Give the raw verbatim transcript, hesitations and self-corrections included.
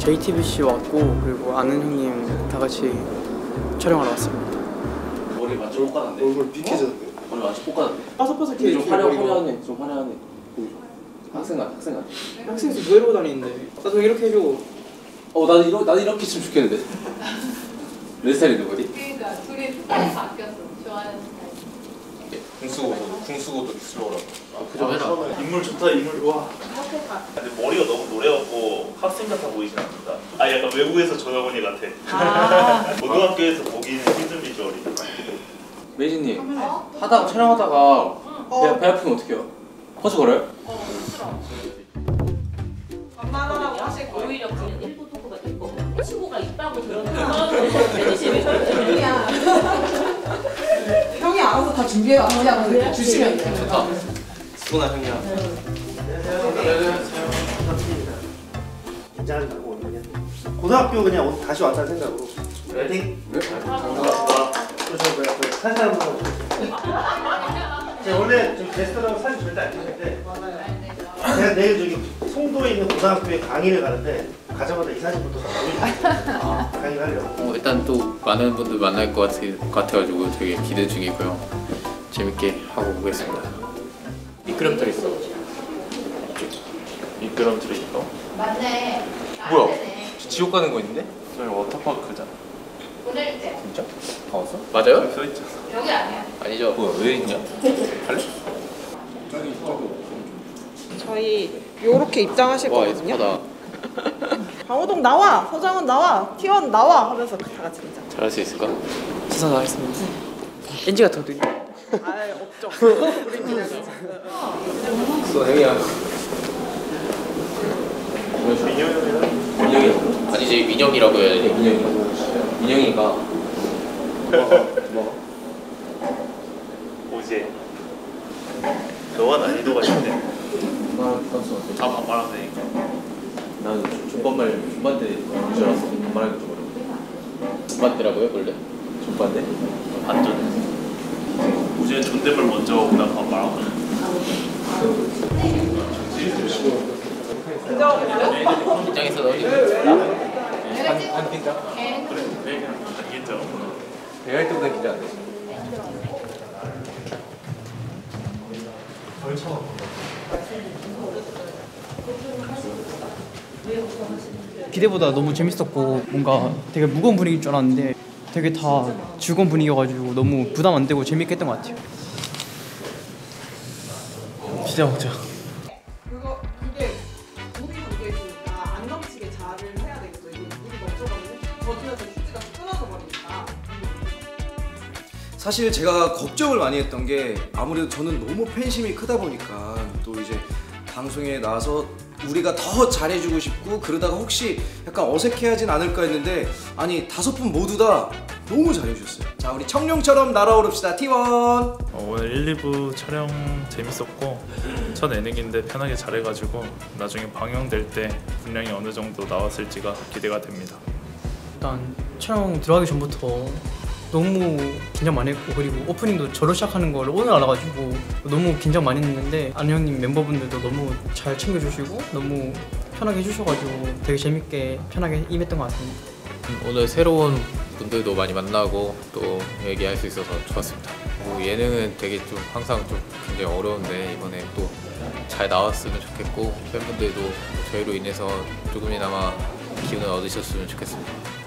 제이티비씨 왔고 그리고 아는 형님 다 같이 촬영하러 왔습니다. 머리 완전 볶아놨네. 얼굴 비켜졌는데? 어, 머리 완전 볶아놨네. 바삭바삭해. 좀 화려, 화려하네. 좀 화려하네. 보이죠? 학생 같아, 학생 같아. 학생에서 뭐 이러고 다니는데? 나도 이렇게 해줘. 어, 나도 이러, 나도 이렇게 했으면 좋겠는데. 내 스타일인데 머리? 그러니까 둘이 스타일이 바뀌었어. 좋아하는 스타일. 궁수고도 궁수고도 익스플로러라고. 아, 그좀 해라. 인물 좋다, 인물 좋아. 근데 머리가 너무 노래갖고 학생 같아 보이진 않는다. 아, 약간 외국에서 전학원이 같아. 아. 고등학교에서 보기는 힘든 비주얼이. 매진님, 하다가 촬영하다가 배, 배 아프면 어떡해요? 허수 걸어요? 어, 싫어. 엄마라고 하실 거예요. 오히려 그냥 일부 토크가 있고 친구가 있다고 들었는데 대리심이 형이야. 형이 알아서 다 준비해 그냥 주시면 돼요. 좋다. 수고나 형이야. 긴장하지 말고 오늘 그냥 고등학교 그냥 오늘 다시 왔다는 생각으로 파이팅! 네? 그래서 뭐야 그 사진 한번 보고 제가 원래 좀 게스트라고 사진 절대 안 찍는데 제가 내일 저기 송도에 있는 고등학교에 강의를 가는데 가자마자 이 사진부터 보여주고 강의를 하려고. 어, 일단 또 많은 분들 만날 것 같아, 같아가지고 되게 기대 중이고요. 재밌게 하고 오겠습니다. 미끄럼틀 있어. 미끄럼틀이 있어? 맞네. 뭐야? 맞네. 지옥 가는 거 있는데? 저기 워터파크잖아. 보낼 때. 진짜? 다 왔어? 맞아요? 여기 써있잖아. 여기 아니야. 아니죠. 뭐야, 왜 있냐? 갈래? 저희 요렇게 입장하실 와 거거든요. 예쁘다. 강호동 나와! 서장훈 나와! 티원 나와! 하면서 다 같이 입장. 잘할 수 있을까? 최선 다하겠습니다. 엔지가 더 느려. 아 없죠. 수고 형이야. 민영이랑 민영이. 아니지 민영이라고 해야지. 민영이. 민영이가 뭐? 오지. 너와 난이도가 있네. 다 다 반말하면 되니까. 나는 중반말 중반대 줄 알았어. 반말하기 좀 어려워. 맞더라고요 원래. 중반대? 반전. 우지는 존댓말 먼저 하고 난 반말하고. 긴장해서 너희 내가 찍어. 한 긴장? 걔 그래, 왜 그냥 알겠죠? 대할 때보다 긴장 안 돼. 기대보다 너무 재밌었고 뭔가 되게 무거운 분위기일 줄 알았는데 되게 다 즐거운 분위기여가지고 너무 부담 안 되고 재밌게 했던 것 같아요. 피자 먹자. 그거 이게 물이 담겨 있으니까 안 넘치게 잘을 해야 되겠죠. 이게 물이 넘쳐버리면 젖으면서 휴지가 끊어져 버리니까. 사실 제가 걱정을 많이 했던 게 아무래도 저는 너무 팬심이 크다 보니까 또 이제 방송에 나와서 우리가 더 잘해주고 싶고 그러다가 혹시 약간 어색해하진 않을까 했는데 아니 다섯 분 모두 다 너무 잘해주셨어요. 자 우리 청룡처럼 날아오릅시다 티원. 어, 오늘 일, 이 부 촬영 재밌었고 첫 예능인데 편하게 잘해가지고 나중에 방영될 때 분량이 어느 정도 나왔을지가 기대가 됩니다. 일단 촬영 들어가기 전부터 너무 긴장 많이 했고 그리고 오프닝도 저로 시작하는 걸 오늘 알아가지고 너무 긴장 많이 했는데 아는 형님 멤버분들도 너무 잘 챙겨주시고 너무 편하게 해주셔가지고 되게 재밌게 편하게 임했던 것 같습니다. 오늘 새로운 분들도 많이 만나고 또 얘기할 수 있어서 좋았습니다. 뭐 예능은 되게 좀 항상 좀 굉장히 어려운데 이번에 또 잘 나왔으면 좋겠고 팬분들도 저희로 인해서 조금이나마 기운을 얻으셨으면 좋겠습니다.